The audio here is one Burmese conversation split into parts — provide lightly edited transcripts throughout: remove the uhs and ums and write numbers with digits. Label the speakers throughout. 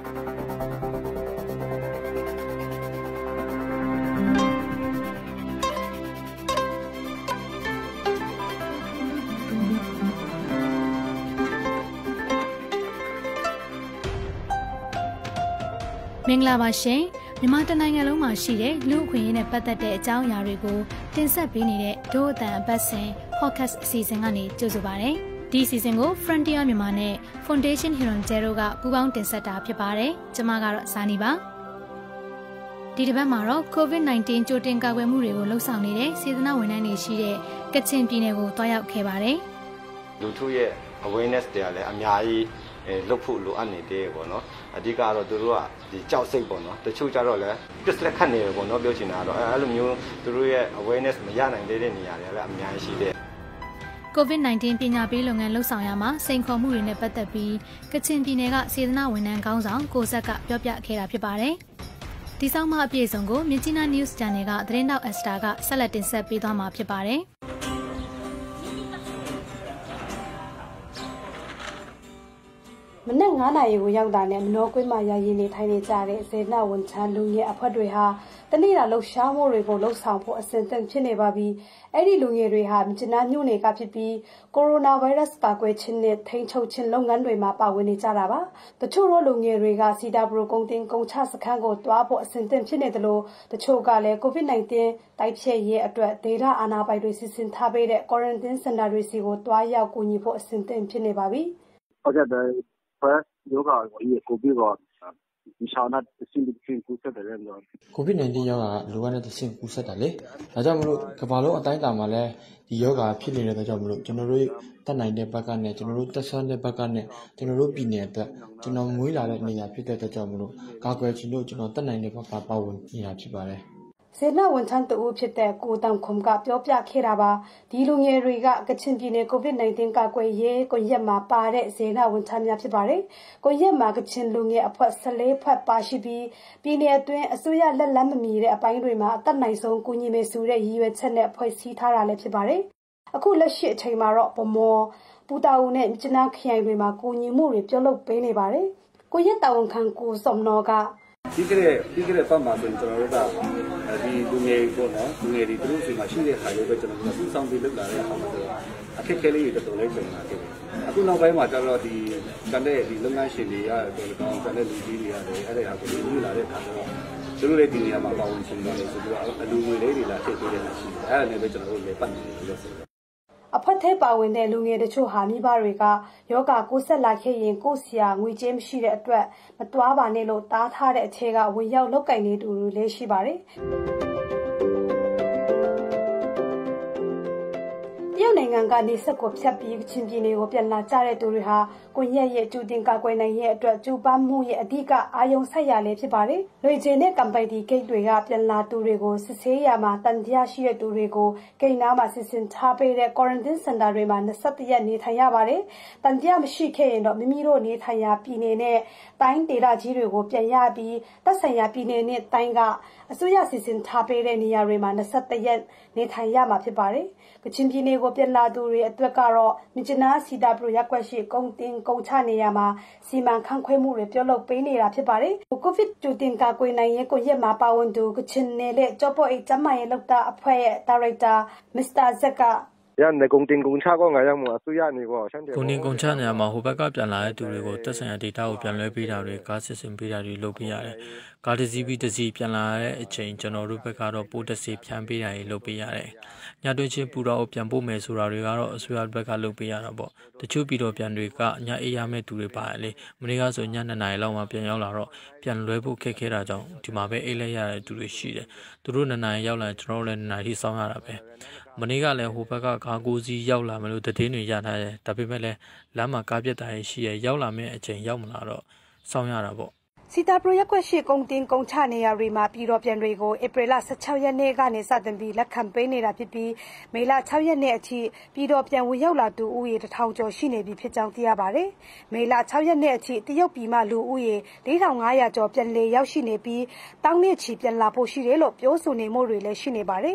Speaker 1: မင်္ဂလာပါရှင်မြန်မာတနိုင်ငံလုံးမှာရှိတဲ့လူ့အခွင့်အရေးနဲ့ပတ်သက်တဲ့အကြောင်းအရာတွေကိုတင်ဆက်ပေးနေတဲ့ဒို့အတန်အပတ်စဉ် podcast အစီအစဉ်ကနေကြိုဆိုပါရစေ။ဒီအစီအစဉ်ကို Frontier မြန်မာနဲ့ Foundation Huron Zero ကပူးပေါင်းတင်ဆက်တာဖြစ်ပါတယ်။ကျွန်မကတော့ဇာနီပါ။ဒီတစ်ပတ်မှာတော့ COVID-19 ကြိုတင်ကာကွယ်မှုတွေကိုလှုပ်ဆောင်နေတဲ့စေတနာဝန်ထမ်းတွေရှိတဲ့ကချင်ပြည်နယ်ကိုတွားရောက်ခဲ့ပါတယ်
Speaker 2: ။လူထုရဲ့ awareness တွေကလည်းအများကြီးလုပ်ဖို့လိုအပ်နေတယ်ပေါ့နော်အဓိကတော့သူတို့ကဒီကြောက်စိတ်ပေါ့နော်တချို့ကြတော့လည်းပြစ်လက်ခတ်နေတယ်ပေါ့နော်ပြောချင်တာတော့အဲ့လိုမျိုးသူတို့ရဲ့ awareness မရနိုင်တဲ့နေရာတွေလည်းအများကြီးရှိတယ်
Speaker 1: COVID-19 ပညာပေးလုပ်ငန်းလှုပ်ဆောင်ရမှာစိန်ခေါ်မှုတွေနဲ့ပတ်သက်ပြီးကချင်ပြည်နယ်ကစေတနာဝန်ထမ်းခေါင်းဆောင်ကိုဆက်ကပြောပြခဲ့တာဖြစ်ပါတယ်ဒီဆောင်မအပြည့်စုံကိုမြင်းကြီးနား News Channel ကသတင်းတောက် Esther ကဆက်လက်တင်ဆက်ပေးသွားမှာဖြစ်ပါတယ်
Speaker 3: မနက်9 နာရီကိုရောက်တာနဲ့မနောကွင်းမှာရည်ရည်နေထိုင်နေကြတဲ့စေနာဝန်ထမ်းလူငယ်အဖွဲ့တွေဟာတနေ့တာလှုပ်ရှားမှုတွေကိုလှုပ်ဆောင်ဖို့အစဉ်သင့်ဖြစ်နေပါပြီ။အဲ့ဒီလူငယ်တွေဟာမြစ်နားမြို့နယ်ကဖြစ်ပြီးကိုရိုနာဗိုင်းရပ်စ်ကာကွယ်ခြင်းနဲ့ထိန်းချုပ်ခြင်းလုပ်ငန်းတွေမှာပါဝင်နေကြတာပါ။တချို့သောလူငယ်တွေကစီတာပရိုကုန်တင်ကုန်ချစခန်းကိုတွားဖို့အစဉ်သင့်ဖြစ်နေတယ်လို့တချို့ကလည်း COVID-19 တိုက်ဖျက်ရေးအတွက်ဒေတာအာဏာပိုင်တွေစီစဉ်ထားပေးတဲ့ quarantine center တွေစီကိုတွားရောက်ကူညီဖို့အစဉ်သင့်ဖြစ်နေပါပြီ
Speaker 4: ။ဟုတ်ကဲ့ယောဂကိုဗစ်ကဒီဆောင်နာတစင်ဒီချင်းကူးဆက်တယ်လို့
Speaker 5: COVID-19 ယောဂကလူကနေတစင်ကူးဆက်တာလေဒါကြောင့်မလို့ကမ္ဘာလုံးအတိုင်းအတာမှာလည်းဒီယောဂဖြစ်နေတဲ့အတွက်ကြောင့်မလို့ကျွန်တော်တို့တတ်နိုင်တဲ့ဘက်ကနဲ့ကျွန်တော်တို့တက်ဆွမ်းတဲ့ဘက်ကနဲ့ကျွန်တော်တို့ပြည်နယ်အတွက်ကျွန်တော်မွေးလာတဲ့နေရာဖြစ်တဲ့အတွက်ကြောင့်မလို့ကာကွယ်ခြင်းတို့ကျွန်တော်တတ်နိုင်တဲ့ဘက်ကပါဝင်နေတာဖြစ်ပါတယ်
Speaker 3: စေနာဝန်ထမ်းတူဖြစ်တဲ့ကိုတောင်ခုံကပြောပြခဲ့တာပါဒီလူငယ်တွေကကချင်ပြည်နယ် COVID-19 ကာကွယ်ရေးကွန်ရက်မှာပါတဲ့စေနာဝန်ထမ်းများဖြစ်ပါတယ်ကွန်ရက်မှာကချင်လူငယ်အဖွဲ့14ဖွဲ့ပါရှိပြီးပြည်နယ်အတွင်းအစိုးရလက်မမီတဲ့အပိုင်းတွေမှာအသက်နိုင်ဆုံးကူညီမယ်ဆိုတဲ့ရည်ရွယ်ချက်နဲ့ဖွဲ့စည်းထားတာလည်းဖြစ်ပါတယ်အခုလက်ရှိအချိန်မှာတော့ဗမော်ပူတာဦးနဲ့မြစ်နားခရိုင်တွေမှာကူညီမှုတွေပြုလုပ်ပေးနေပါတယ်ကိုရက်တာဝန်ခံကိုစုံနော်က
Speaker 4: ဒီကရက်ပတ်မှာဆိုရင်ကျွန်တော်တို့ကဒီလူငယ်ပေါ့နော်လူငယ်တွေသူတို့စီမှာရှိတဲ့ခါလေးပဲကျွန်တော်တို့စူးစောင်းပြီးလုပ်လာတဲ့အခါမှာဆိုတော့အခက်အခဲလေးတွေတော်တော်လေးပြန်လာခဲ့တယ်အခုနောက်ပိုင်းမှာကျတော့ဒီကံတဲ့ဒီလုပ်ငန်းရှင်တွေရတယ်တော်တော်ကံတဲ့လူကြီးတွေရတယ်အဲ့ဒါကိုလူလာတဲ့အခါကျတော့သူတို့လည်းဒီနေရာမှာပါဝင်ရှင်တယ်ဆိုတော့အလူငွေလေးတွေလာထည့်ပေးတဲ့ဟာရှိတယ်အဲ့ဒါနဲ့ပဲကျွန်တော်တို့လည်းပတ်နေတယ်လို့ဆို
Speaker 3: အဖွဲ့ထဲပါဝင်တဲ့လူငယ်တချို့ဟာမိဘတွေကယောဂကိုဆက်လာခဲ့ရင်ကိုဆရာငွေကြေးမရှိတဲ့အတွက်မတွားပါနဲ့လို့တားထားတဲ့အခြေကဝင်ရောက်လောက်ကင်နေသူတွေလည်းရှိပါတယ်တရုတ်နိုင်ငံကနေဆက်ကိုဖြတ်ပြီးကချင်ပြည်နယ်ကိုပြန်လာကြတဲ့သူတွေဟာကိုရက်ရဲ့ကျူတင်ကာကွယ်နိုင်ရဲ့အတွက်ကျူပန်းမှုရဲ့အဓိကအာရုံစိုက်ရလည်းဖြစ်ပါတယ်။လွေချင်တဲ့ကမ်ပိုင်တီဂိတ်တွေကပြန်လာသူတွေကိုစစ်ဆေးရမှာတန်တရားရှိတဲ့သူတွေကိုဂိတ်နားမှာစစ်စင်ထားပေးတဲ့ quarantine center တွေမှာ21ရက်နေထိုင်ရပါတယ်။တန်တရားမရှိခဲ့ရင်တော့မိမိတို့နေထိုင်ရာပြည်နယ်နဲ့တိုင်းဒေသကြီးတွေကိုပြန်ရပြီးသက်ဆိုင်ရာပြည်နယ်နဲ့တိုင်းကအစိုးရစစ်စင်ထားပေးတဲ့နေရာတွေမှာ21ရက်နေထိုင်ရမှာဖြစ်ပါတယ်။ကချင်ပြည်နယ်ကိုပြန်လာသူတွေအတွက်ကတော့မြစ်နားစီတာပရိုရက်ကွက်ရှိကုန်တင်ကုန်ချနေရမှာစီမံခန့်ခွဲမှုတွေပြုလုပ်ပေးနေတာဖြစ်ပါတယ်။ကိုဗစ်ကြိုတင်ကာကွယ်နိုင်ရေးကိုရက်မှာပါဝင်သူကချင်နယ်และကြောပေါ်အိတ်ကျမရဲ့လောက်တာအဖွဲ့ရဲ့ဒါရိုက်တာမစ္စတာဇက်က
Speaker 4: ရန်ကုန်တင်ကုန်ချကောငါရမှာအစိုးရနေကောရှမ်းတယ်
Speaker 5: ကုန်တင်ကုန်ချနေရမှာဟိုဘက်ကပြန်လာတဲ့သူတွေကိုတက်ဆိုင်ရာ data ကိုပြန်လွှဲပေးတာတွေကားစစ်စင်ပေးတာတွေလုပ်ပေးရတယ်။ကားတစ်စီးပြီးတစ်စီးပြန်လာတဲ့အချိန်ကျွန်တော်တို့ဘက်ကတော့ပိုးတစ်စီးဖြန်းပေးတာတွေလုပ်ပေးရတယ်။ညတွင်းချင်းပူတော့ပြန်ပို့မယ်ဆိုတာတွေကတော့အစိုးရဘက်ကလုပ်ပေးရတာပေါ့။တချို့ပြည်တော်ပြန်တွေကညအေးရမဲ့သူတွေပါတယ်လေ။မနေ့ကဆိုည2 နာရီလောက်မှပြန်ရောက်လာတော့ပြန်လွှဲဖို့ခက်ခဲတာကြောင့်ဒီမှာပဲအိတ်လိုက်ရတဲ့သူတွေရှိတယ်။သူတို့2 နာရီရောက်လာကျွန်တော်တို့လည်း2 နာရီစောင့်ရတာပဲ။မနေ့ကလည်းဟိုဘက်ကကား9 စီးရောက်လာမလို့တည်င်းတွေရထားတယ်ဒါပေမဲ့လည်းလမ်းမှာကားပြတ်တာရှိရရောက်လာမယ့်အချိန်ရောက်မလာတော့စောင့်ရတာပေါ့
Speaker 3: စီတာပရိုရက်ကွက်ရှိကုန်တင်ကုန်ချနေရတွေမှာပြည်တော်ပြန်တွေကိုဧပြီလ16ရက်နေ့ကနေစတင်ပြီးလက်ခံပေးနေတာဖြစ်ပြီးမေလ6ရက်နေ့အထိပြည်တော်ပြန်ဝင်ရောက်လာသူဦးရေ1000ကျော်ရှိနေပြီဖြစ်ကြောင်းသိရပါတယ်။မေလ6ရက်နေ့အထိတရုတ်ပြည်မှလူဦးရေ4500ကျော်ပြန်လည်ရောက်ရှိနေပြီးတောင်းနှစ်ချီပြန်လာဖို့ရှိတယ်လို့ပြောဆိုနေမှုတွေလည်းရှိနေပါတယ်။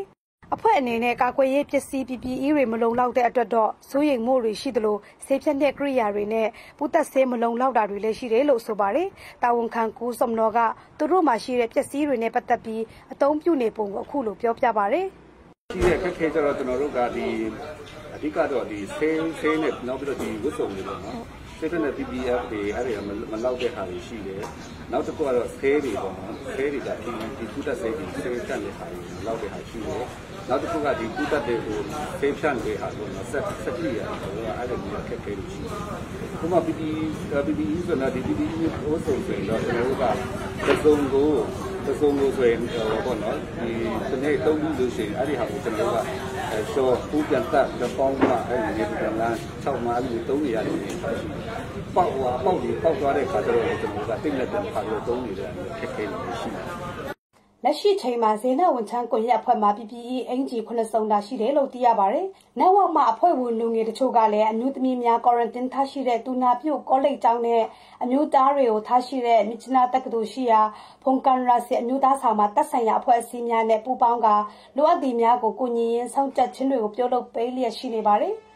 Speaker 3: အဖွဲ့အနေနဲ့ကာကွယ်ရေးပစ္စည်း PPE တွေမလုံလောက်တဲ့အတွက်တော့စိုးရိမ်မှုတွေရှိသလိုဆေးဖြတ်တဲ့ကိရိယာတွေနဲ့ပူသက်ဆေးမလုံလောက်တာတွေလည်းရှိတယ်လို့ဆိုပါတယ်။တာဝန်ခံကူစုံတော်ကသူတို့မှရှိတဲ့ပစ္စည်းတွေနဲ့ပတ်သက်ပြီးအသုံးပြုနေပုံကိုအခုလိုပြောပြပါတယ်
Speaker 4: ။ရှိတဲ့အခက်အခဲကျတော့ကျွန်တော်တို့ကဒီအဓိကတော့ဒီဆေးနဲ့နောက်ပြီးတော့ဒီဝတ်စုံတွေပေါ့နော်။ဆေးနဲ့ PPF တွေအဲ့ဒီမလောက်တဲ့ဟာတွေရှိတယ်။နောက်တစ်ခုကတော့ဆေးတွေပေါ့နော်။ဆေးတွေကဒီကုသဆေးတွေဆေးဖြတ်တဲ့ဟာတွေလောက်တဲ့ဟာရှိတယ်။နောက်တစ်ခုကဒီကုသတဲ့ဟိုဆေးဖြတ်တဲ့ဟာပေါ့နော်။ဆက်ကြည့်ရတယ်ဆိုတော့အဲ့ဒီမျိုးအခက်အခဲတွေရှိတယ်။ခုမှ PPE ဆိုတာဒီ PPE ဟိုဆိုရင်တော့ကျွန်တော်တို့ကသစုံကိုဆိုရင်ပေါ့နော်ဒီဒီနေ့တုံးလို့ရှိရင်အဲ့ဒီဟာကိုကျွန်တော်တို့ကရှော့ပူပြန်တက်ပေါင်းမှအဲ့ဒီပြန်လာ6မှာအဲ့ဒီတုံးနေရတယ်ပေါက်သွားတဲ့ခါကျတော့ကျွန်တော်တို့ကတိတ်လက်တန်ခါလို့တုံးနေတဲ့ခက်ခဲနေရှိတယ်
Speaker 3: လက်ရှိချိန်မှာဇေနဝန်ချမ်းကွန်ရက်အဖွဲ့မှာ PPE အင်ဂျီ9စုံတာရှိတယ်လို့သိရပါတယ်။နောက်ဝက်မှာအဖွဲ့ဝင်လူငယ်တချို့ကလည်းအမျိုးသမီးများကွာရန်တင်းထားရှိတဲ့တူနာပြုတ်ကောလိပ်ကျောင်းနဲ့အမျိုးသားတွေကိုထားရှိတဲ့မြစ်ချနာတက္ကသိုလ်ရှိရာဖုန်ကန်ရာစီအမျိုးသားဆောင်မှာတပ်ဆိုင်ရာအဖွဲ့အစည်းများနဲ့ပူးပေါင်းကလိုအပ်သူများကိုကိုညီရင်ဆောင်တက်ခြင်းတွေကိုပြုလုပ်ပေးလျက်ရှိနေပါတယ်။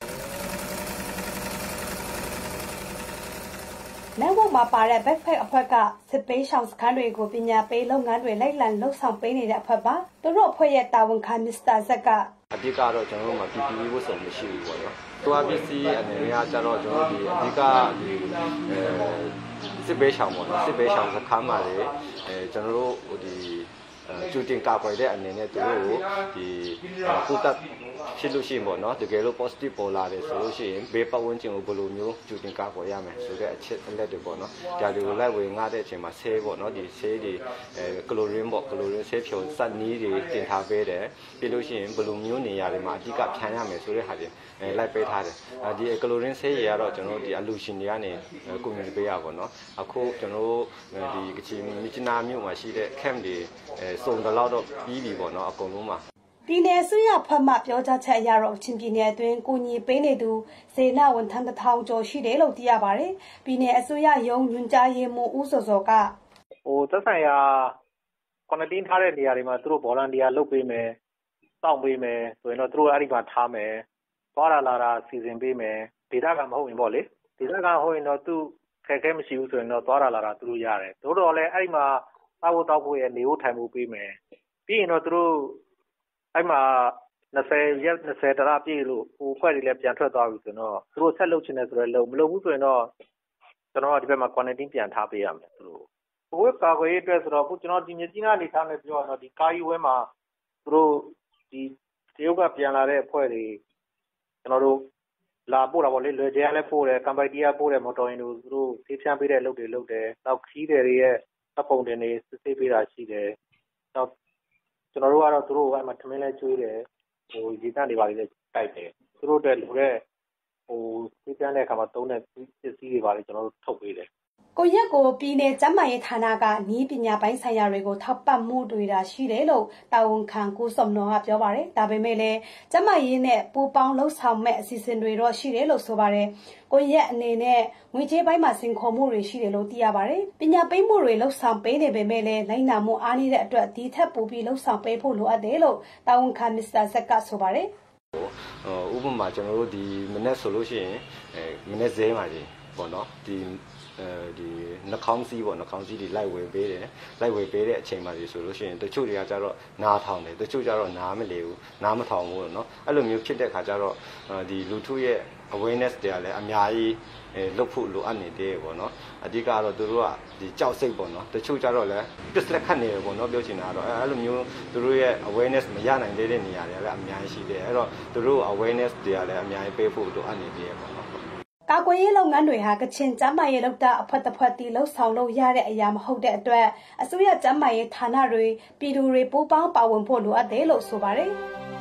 Speaker 3: နောက်ဝက်မှာပါတဲ့ backpack အဖွဲ့ကစစ်ပေးရှောင်စခန်းတွေကိုပညာပေးလုပ်ငန်းတွေလိုက်လံလှုပ်ဆောင်ပေးနေတဲ့အဖွဲ့ပါသူတို့အဖွဲ့ရဲ့တာဝန်ခံမစ္စတာဇက်ကအ
Speaker 2: ဓိကတော့ကျွန်တော်တို့မှာ PPE ဝတ်စုံမရှိဘူးပေါ့နော်။သွားပစ္စည်းအနေနဲ့ကျတော့ကျွန်တော်ဒီအဓိကဒီစစ်ပေးရှောင်ပေါ့နော်။စစ်ပေးရှောင်စခန်းမှာလေကျွန်တော်တို့ဟိုဒီကျူတင်ကာကွယ်တဲ့အနေနဲ့သူတို့ဒီကုသဖြစ်လို့ရှိရင်ပေါ့နော်တကယ်လို့ positive ပေါ်လာတယ်ဆိုလို့ရှိရင်ဘေးပတ်ဝန်းကျင်ကိုဘယ်လိုမျိုးကျူတင်ကာကွယ်ရမယ်ဆိုတဲ့အချက်အလက်တွေပေါ့နော်ဒါတွေကိုလိုက်ဝေငှတဲ့အချိန်မှာဆေးပေါ့နော်ဒီဆေးတွေကလိုရင်းပေါ့ကလိုရင်းဆေးဖြုံစက်နီးတွေတင်ထားပေးတယ်ပြီးလို့ရှိရင်ဘယ်လိုမျိုးနေရာတွေမှာအဓိကဖြန်းရမယ်ဆိုတဲ့ဟာတွေလိုက်ပေးထားတယ်ဒီကလိုရင်းဆေးတွေကတော့ကျွန်တော်တို့ဒီအလူရှင်တွေကနေကွန်မြူနီပေးရပါတော့အခုကျွန်တော်တို့ဒီကချင်မြစ်နာမြို့မှာရှိတဲ့ camp တွေစုံတလောက်တော့ပြီးပြီပေါ့နော်အကုန်လုံးမှာ
Speaker 3: ပြည်내အစိုးရဖက်မှပြောကြားချက်အရတော့ချင်းပြည်နယ်အတွင်းကိုညီပေးနေသူစေနာဝန်ထမ်း1000ကျော်ရှိတယ်လို့သိရပါတယ်။ပြည်내အစိုးရရုံးညွှန်ကြားရေးမှူးဦးစောစောက
Speaker 6: သက်ဆိုင်ရာကွန်တင်းထားတဲ့နေရာတွေမှာသူတို့ဗော်လန်တီယာလုပ်ပေးမယ်။စောင့်ပေးမယ်ဆိုရင်တော့သူတို့အဲ့ဒီမှာထားမယ်။သွားလာတာစီစဉ်ပေးမယ်။ဒေသကမဟုတ်ရင်ပေါ့လေ။ဒေသကဟုတ်ရင်တော့သူခက်ခဲမရှိဘူးဆိုရင်တော့သွားလာတာသူတို့ရတယ်။တို့တော့လည်းအဲ့ဒီမှာတောက်ဖို့ရဲ့နေဖို့ထိုင်ဖို့ပေးမယ်။ပြီးရင်တော့သူတို့အဲ့မှာ20ရက်20တရပြည့်လို့ဟိုဖွဲ့တွေလည်းပြန်ထွက်သွားပြီဆိုတော့သူတို့ဆက်လုပ်ချင်တယ်ဆိုတော့မလုပ်ဘူးဆိုရင်တော့ကျွန်တော်ကဒီဘက်မှာ quarantine ပြန်ထားပေးရမယ်သူတို့ဘဝကာကွယ်ရေးအတွက်ဆိုတော့ခုကျွန်တော်ဒီမြကြီးနားနေထားမယ်ပြောတော့ဒီကာယီဝဲမှာသူတို့ဒီတရုတ်ကပြန်လာတဲ့အဖွဲ့တွေကျွန်တော်တို့လာပို့တာပေါ့လေလွယ်ကျဲလည်းပို့တယ်ကမ်ပိုက်တီးယားပို့တယ်မော်တော်ယာဉ်တို့သူတို့ဆေးဖြန်းပေးတဲ့လုပ်တွေလုပ်တယ်နောက်ခီးတွေရဲ့တပ်ပုံတင်တွေစစ်ဆေးပေးတာရှိတယ်နောက်ကျွန်တော်တို့ကတော့သူတို့အဲ့မှာထမင်းလဲကျွေးတယ်ဟိုရေတန့်တွေပါလေတိုက်တယ်သူတို့တဲ့လူတဲ့ဟိုသိပြန်တဲ့အခါမှာသုံးတဲ့ပစ္စည်းတွေပါလေကျွန်တော်တို့ထုတ်ပေးတယ်
Speaker 3: ကိုရက်ကိုပြည်내ကျန်းမာရေးဌာနကနီးပညာပိုင်းဆိုင်ရာတွေကိုထောက်ပံ့မှုတွေတာရှိတယ်လို့တာဝန်ခံကိုစုံတော်ကပြောပါတယ်ဒါပေမဲ့လည်းကျန်းမာရေးနဲ့ပူပေါင်းလှုပ်ဆောင်မဲ့အစီအစဉ်တွေတော့ရှိတယ်လို့ဆိုပါတယ်ကိုရက်အနေနဲ့ငွေကြေးပိုင်းမှာစင်ခေါ်မှုတွေရှိတယ်လို့သိရပါတယ်ပညာပေးမှုတွေလှုပ်ဆောင်ပေးနေပေမဲ့လည်းလိုက်နာမှုအားနည်းတဲ့အတွက်ဒီထက်ပိုပြီးလှုပ်ဆောင်ပေးဖို့လိုအပ်တယ်လို့တာဝန်ခံမစ္စတာဇက်ကဆိုပါတယ်
Speaker 2: ဥပမာကျွန်တော်တို့ဒီမနေ့ဆိုလို့ရှိရင်မနေ့ဈေးမှာကြီးပေါ့နော်ဒီနှာခေါင်းစည်းပေါ့နှာခေါင်းစည်းတွေလိုက်ဝယ်ပေးတယ်လိုက်ဝယ်ပေးတဲ့အချိန်မှာဒီဆိုလို့ရှိရင်တချို့တွေကကြတော့နားထောင်တယ်တချို့ကြတော့နားမလေဘူးနားမထောင်ဘူးเนาะအဲ့လိုမျိုးဖြစ်တဲ့ခါကျတော့ဒီလူထုရဲ့ awareness တွေကလည်းအများကြီးလုပ်ဖို့လိုအပ်နေတယ်ပေါ့နော်အဓိကတော့သူတို့ကဒီကြောက်စိတ်ပေါ့နော်တချို့ကြတော့လည်းပြစ်လက်ခတ်နေတယ်ပေါ့နော်ပြောချင်တာကတော့အဲ့လိုမျိုးသူတို့ရဲ့ awareness မရနိုင်သေးတဲ့နေရာတွေလည်းအများကြီးရှိတယ်အဲ့တော့သူတို့ awareness တွေကလည်းအများကြီးပေးဖို့လိုအပ်နေတယ်ပေါ့နော်
Speaker 3: ကာကွယ်ရေးလုပ်ငန်းတွေဟာကချင်ကျန်းမာရေးလုပ်တာအဖွဲ့တစ်ဖွဲ့တည်လှုပ်ဆောင်လို့ရတဲ့အရာမဟုတ်တဲ့အတွက်အစိုးရကျန်းမာရေးဌာနတွေပြည်သူတွေပူးပေါင်းပါဝင်ဖို့လိုအပ်တယ်လို့ဆိုပါတယ်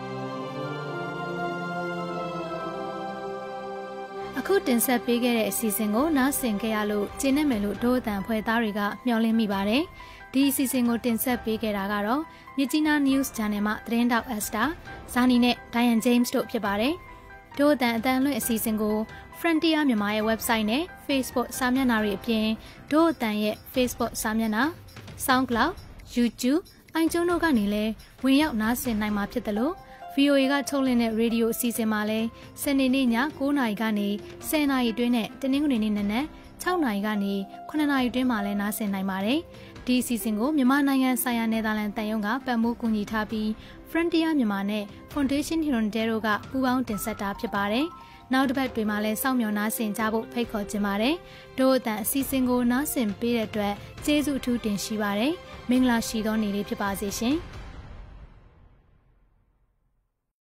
Speaker 1: အခုတင်ဆက်ပေးခဲ့တဲ့အစီအစဉ်ကိုနားဆင်ကြရလို့ကျင်းနေမယ်လို့ဒို့အတန်ဖွဲ့သားတွေကမျှော်လင့်မိပါတယ်ဒီအစီအစဉ်ကိုတင်ဆက်ပေးခဲ့တာကတော့မြစ်ကြီးနား News Channel မှာသတင်းတောက် Esther ဇာနီနဲ့ Diane James တို့ဖြစ်ပါတယ်ဒို့အတန်အတန်လွှင့်အစီအစဉ်ကို Frontier မြန်မာရဲ့ website နဲ့ Facebook စာမျက်နှာတွေအပြင်ဒို့အတန်ရဲ့ Facebook စာမျက်နှာ SoundCloud YouTube အိုင်ကျုံတို့ကနေလည်းဝင်ရောက်နားဆင်နိုင်မှာဖြစ်တယ်လို့ VOA ကထုတ်လွှင့်တဲ့ရေဒီယိုအစီအစဉ်မှာလည်းစနေနေ့ည9:00 နာရီကနေ10:00 နာရီတွင်းနဲ့တနင်္ဂနွေနေ့နက်6:00 နာရီကနေ9:00 နာရီတွင်းမှာလည်းနားဆင်နိုင်ပါတယ်။ဒီအစီအစဉ်ကိုမြန်မာနိုင်ငံဆိုင်ရာနယ်သာလန်တန်ယုံကပံ့ပိုးကူညီထားပြီး Frontier မြန်မာနဲ့ Foundation Hirondelle တို့ကပူးပေါင်းတင်ဆက်တာဖြစ်ပါတယ်။နောက်တစ်ပတ်တွေမှာလည်းစောင့်မျှော်နားဆင်ကြဖို့ဖိတ်ခေါ်ချင်ပါတယ်။တို့အတန်အစီအစဉ်ကိုနားဆင်ပေးတဲ့အတွက်ကျေးဇူးအထူးတင်ရှိပါတယ်။မင်္ဂလာရှိသောနေ့လေးဖြစ်ပါစေရှင်။